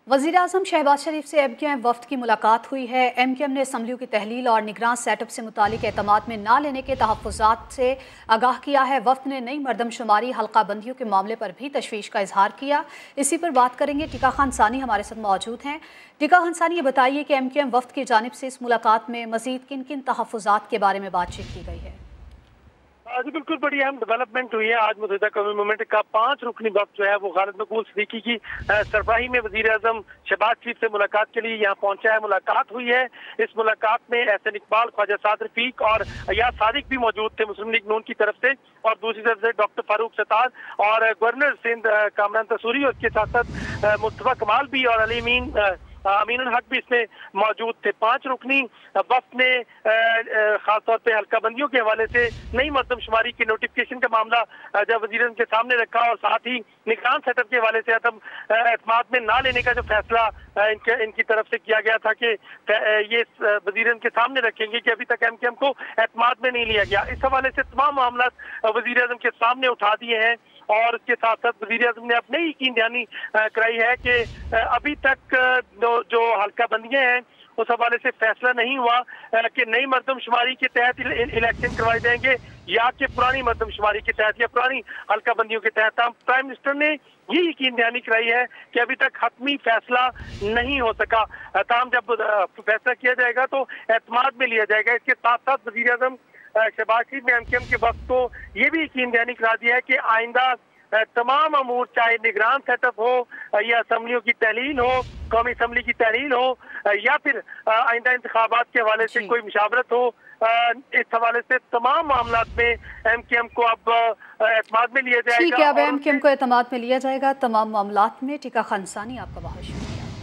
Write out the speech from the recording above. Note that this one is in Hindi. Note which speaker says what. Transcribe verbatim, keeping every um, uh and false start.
Speaker 1: वज़ीर-ए-आज़म शहबाज शरीफ से एम क्यू एम वफ़द की मुलाकात हुई है। एम क्यू एम ने असम्बलियों की तहलील और निगरान सेटअप से मुतालिक एतमाद में ना लेने के तहफ़्फ़ुज़ात से आगाह किया है। वफ़द ने नई मरदमशुमारी हल्का बंदियों के मामले पर भी तशवीश का इजहार किया। इसी पर बात करेंगे। टिका खान सानी हमारे साथ मौजूद हैं। टिका खान सानी, ये बताइए कि एम क्यू एम वफ़द की जानिब से इस मुलाकात में मज़ीद किन किन तहफ़्फ़ुज़ात के बारे में बातचीत की गई है?
Speaker 2: आज बिल्कुल बड़ी अहम डेवलपमेंट हुई है। आज मुत्तहिदा कौमी मूवमेंट का पांच रुकनी वक्त जो है वो खालिद मकबूल सिद्दीकी की सरबराही में वज़ीर आज़म शहबाज शरीफ से मुलाकात के लिए यहाँ पहुंचा है। मुलाकात हुई है। इस मुलाकात में एहसन इकबाल, ख्वाजा साद रफीक और अयाज सादिक भी मौजूद थे मुस्लिम लीग नून की तरफ से, और दूसरी तरफ से डॉक्टर फारूक सत्तार और गवर्नर सिंध कामरान तसूरी और इसके साथ साथ मुस्तफा कमाल भी और अली अमीन अमीन हक भी इसमें मौजूद थे। पांच रुकनी वक्त ने खासतौर पे हल्का बंदियों के हवाले से नई मरदमशुमारी की नोटिफिकेशन का मामला जब वज़ीर के सामने रखा और साथ ही निगरान सेटअप के हवाले से अदम एतमाद में ना लेने का जो फैसला इनके इनकी तरफ से किया गया था कि ये वज़ीर के सामने रखेंगे कि अभी तक एम क्यू एम को एतमाद में नहीं लिया गया। इस हवाले से तमाम मामला वज़ीर आज़म के सामने उठा दिए हैं और इसके साथ साथ वज़ीर आज़म ने अपने ही यकीन दहानी कराई है कि अभी तक जो हल्का बंदियां हैं उस हवाले से फैसला नहीं हुआ कि नई मरदमशुमारी के तहत इलेक्शन करवाए जाएंगे या कि पुरानी मरदमशुमारी के तहत या पुरानी हल्का बंदियों के तहत। प्राइम मिनिस्टर ने ये यकीन दहानी कराई है कि अभी तक हतमी फैसला नहीं हो सका। ताम जब फैसला किया जाएगा तो एतमाद में लिया जाएगा। इसके साथ साथ वज़ीर आज़म शहबाज शरीफ ने एम क्यू एम के वक्त को ये भी यकीन दहानी करा दिया है कि आइंदा तमाम अमूर, चाहे निगरान सेटअप हो या असम्बलियों की तहलील हो, कौमी असम्बली की तहलील हो या फिर आइंदा इंतखाबात के हवाले से कोई मुशावरत हो, इस हवाले से तमाम मामला में एम क्यू एम को अब एतमाद में लिया जाएगा।
Speaker 1: ठीक है, अब एम क्यू एम को एतमाद में लिया जाएगा तमाम मामलात में। टिका खान सानी, आपका बहुत शुक्रिया।